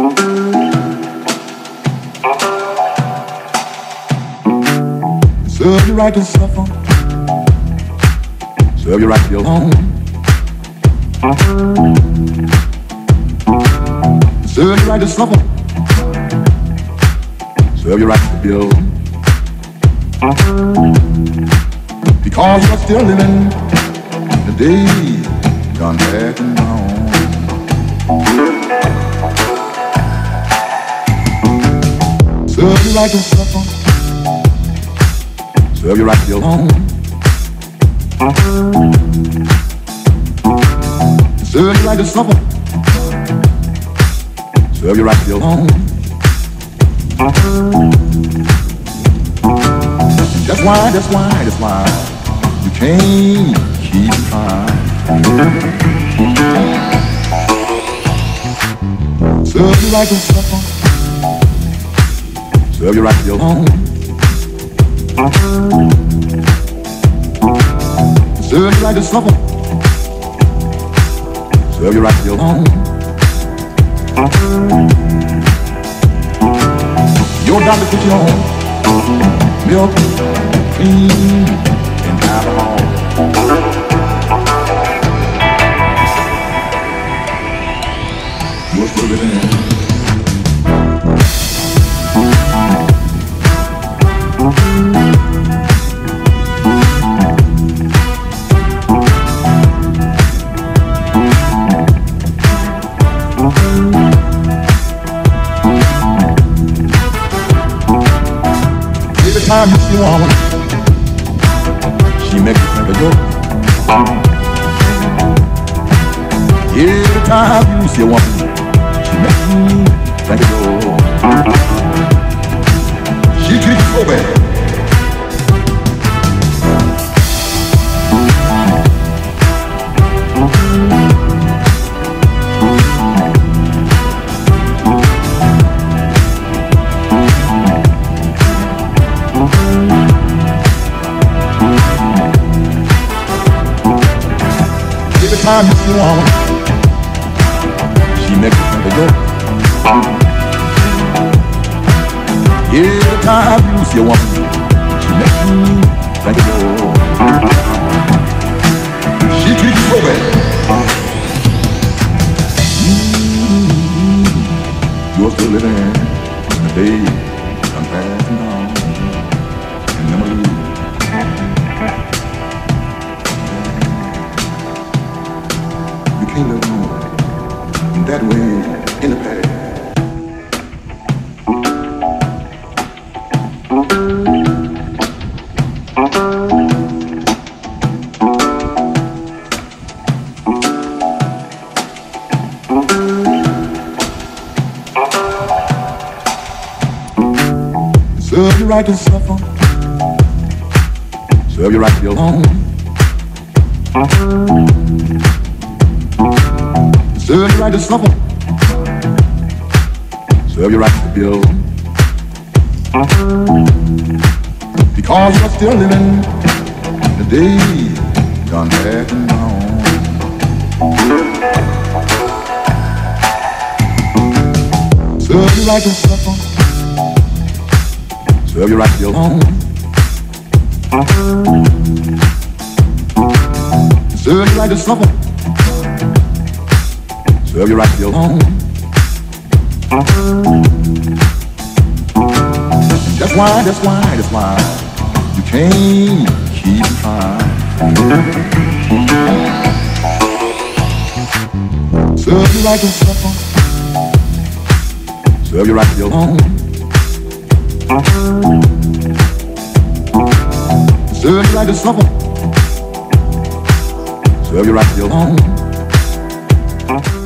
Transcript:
Serve you right to suffer. Serve you right to be alone. Serve you right to suffer. Serve you right to be alone. Because you're still living the day gone back and gone. Serve you right to suffer. Serve you right to be alone. Serve you right to suffer. Serve you right to be alone. That's why you can't keep trying. Serve you right to suffer. Serve you right to be alone. Serve you right to suffer. Serve you right to be alone. Your doctor put you on milk, cream, and alcohol. You're still living. Every time you see a woman, she makes you think of you. Every time you see a woman, she makes you think of you. She treats you so bad. Every time you see a woman, she makes you think of you. Every time you see a woman, she makes you think of you. She treats you so bad. You're still living in the day I'm passing on in memory. You can't live on that way in the past. Serve you right to suffer. Serve you right to be alone. Serve you right to suffer. Serve you right to be alone. Because you're still living the day gone back and gone. Serve you right to suffer. Serve you right to be alone. Serve you right to suffer. Serve you right to be alone. That's why you can't keep trying. Serve you right to suffer. Serve you right to be alone. Serve you right to suffer. Serve you right to be alone.